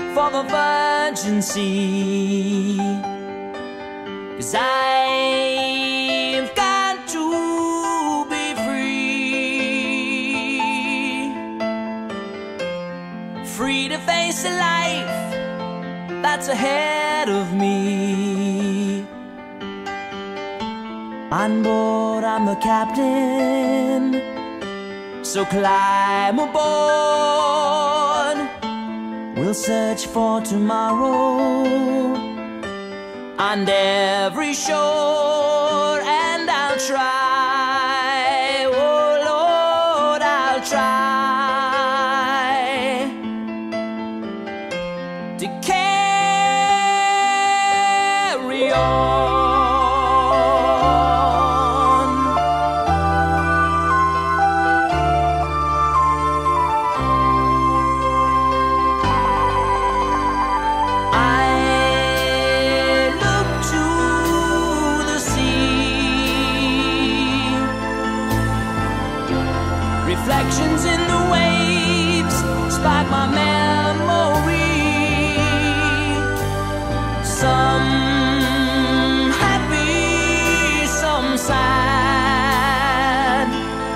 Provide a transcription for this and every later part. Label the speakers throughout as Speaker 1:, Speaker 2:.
Speaker 1: for the virgin sea. 'Cause I've got to be free, free to face a life that's ahead of me. On board, I'm the captain, so climb aboard. We'll search for tomorrow on every shore, and I'll try, oh Lord, I'll try to carry on. Reflections in the waves spark my memory. Some happy, some sad.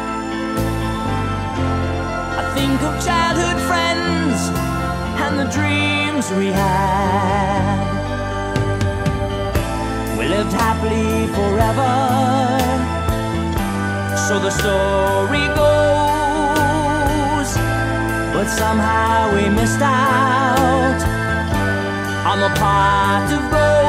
Speaker 1: I think of childhood friends and the dreams we had. We lived happily forever, so the story goes. But somehow we missed out on the pot of gold.